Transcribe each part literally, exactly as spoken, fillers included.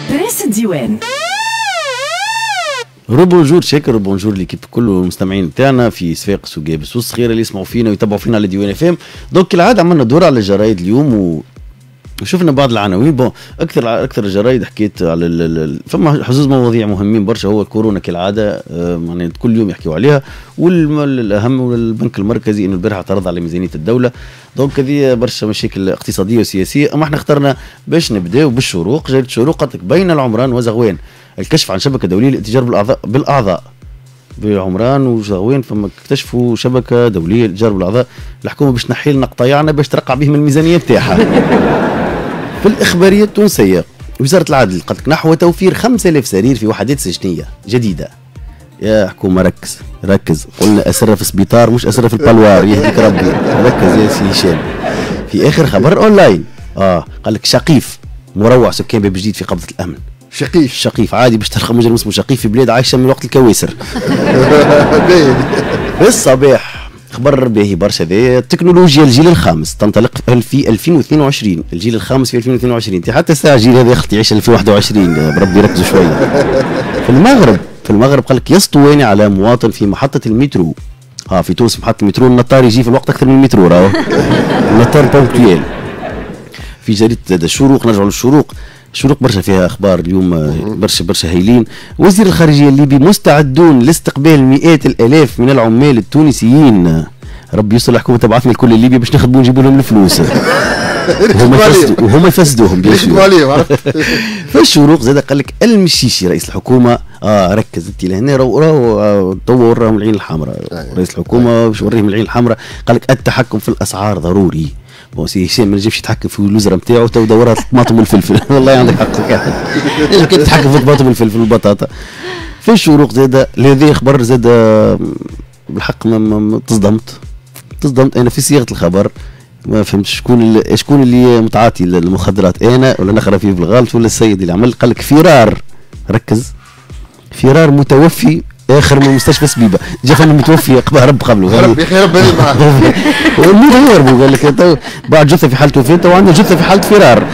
بريس الديوان. روبونجور شاكر وبونجور ليكيب كل المستمعين بتاعنا في صفاقس وجابس والصغيره اللي يسمعوا فينا ويتابعوا فينا على ديوان اف ام. دونك كالعاده عملنا دور على الجرايد اليوم و وشفنا بعض العناوين. بون اكثر اكثر الجرايد حكيت على ال... فما حزوز مواضيع مهمين برشا. هو الكورونا كالعاده معناها كل يوم يحكيوا عليها، والاهم والبنك المركزي انه البارحه اعترض على ميزانيه الدوله. دونك هذه برشا مشاكل اقتصاديه وسياسيه. اما احنا اخترنا باش نبداو بالشروق. جريده الشروق قالت لك بين العمران وزغوان الكشف عن شبكه دوليه للاتجار بالاعضاء بالاعضاء بعمران وزغوان فما اكتشفوا شبكه دوليه للاتجار بالاعضاء. الحكومه باش تنحي لنا قطايعنا باش ترقع بهم الميزانيه بتاعها. في الإخبارية التونسية وزارة العدل قالت لك نحو توفير خمسة آلاف سرير في وحدات سجنية جديدة. يا حكومة ركز ركز، قلنا أسرة في سبيطار مش أسرة في البلوار، يهديك ربي. ركز يا سي هشام. في آخر خبر أونلاين اه قال لك شقيف مروع سكان باب جديد في قبضة الأمن. شقيف شقيف عادي باش تلقى مجرم اسمه شقيف في بلاد عايشة من وقت الكواسر. في الصباح خبر باهي برشا. ذا تكنولوجيا الجيل الخامس تنطلق في ألفين واثنين وعشرين. الجيل الخامس في ألفين واثنين وعشرين. انت حتى الساعه الجيل هذا اختي يعيش ألفين وواحد وعشرين. بربي ركزوا شويه. في المغرب في المغرب قال لك يسطواني على مواطن في محطه المترو. اه في تونس محطه المترو النطار يجي في الوقت اكثر من المترو راهو. النطار بونكتويل. في جريده الشروق نرجعوا للشروق. الشروق برشا فيها اخبار اليوم برشا برشا هايلين. وزير الخارجيه الليبي مستعدون لاستقبال مئات الالاف من العمال التونسيين. ربي يستر الحكومه تبعثنا الكل لليبيا باش نخدموا نجيبوا لهم الفلوس. وهما يفسدوا وهما يفسدوهم. في الشروق زاد قال لك المشيشي رئيس الحكومه اه ركز انت لهنا راهو راهو تو وراهم العين الحمراء. رئيس الحكومه باش يوريهم العين الحمراء. قال لك التحكم في الاسعار ضروري. بون سي هشام ما نجمش يتحكم في الوزراء نتاعو تو دورها الطماطم والفلفل. والله عندك حق كيف تتحكم في الطماطم والفلفل والبطاطا. في الشروق زاد هذا خبر زاد بالحق ما تصدمت تصدمت انا في صياغه الخبر. ما فهمتش شكون شكون اللي متعاطي للمخدرات، انا ولا نقرا فيه بالغلط ولا السيد اللي عمل. قال لك فرار ركز فرار متوفي اخر من مستشفى سبيبه. جا فما متوفي هرب قبله. ربي يا رب معاه. والموت يهربوا. قال لك بعد جثه في حاله وفاه وعندنا جثه في حاله فرار.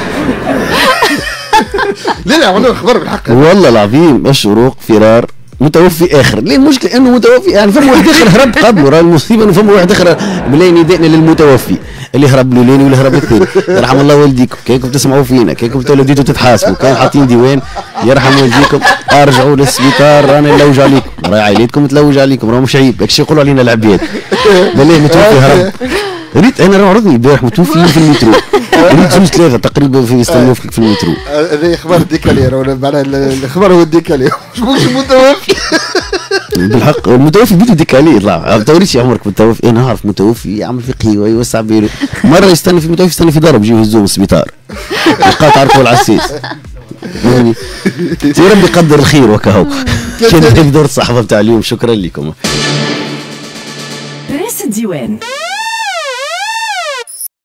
لا لا والله خبر بالحق والله العظيم. الشروق فرار متوفي اخر. ليه المشكله انه متوفي يعني فما واحد اخر هرب قبله. راه المصيبه انه فما واحد اخر ملاي ندائنا للمتوفي اللي هرب له لين واللي هرب الثاني. يرحم الله والديكم كيكم تسمعوا فينا كيكم تولديتوا تتحاسبوا كان حاطين ديوان. يرحم والديكم ارجعوا للسبيطار رانا نلوج عليكم. راه عائلتكم تلوج عليكم راه مش عيب. هكشي يقولوا علينا العباد. بالله متوفي هرب. ريت انا راه عرضني البارح متوفي في المترو. ريت زوج ثلاثه تقريبا في يستنوا في المترو. هذا اخبار الديكالي راه معناها الاخبار هو الديكالي مش متوفي. بالحق المتوفي بيته ديكالي يطلع. ما توريش عمرك متوفي. انا نعرف متوفي يعمل في قهوه يوسع بيرو. مره يستنى في متوفي يستنى في دار يجيو يهزوه من السبيطار. يلقاه تعرفوا العساس. يعني يا ربي يقدر الخير وكهو. كان هيك دور الصحافه بتاع اليوم. شكرا لكم. بريس الديوان.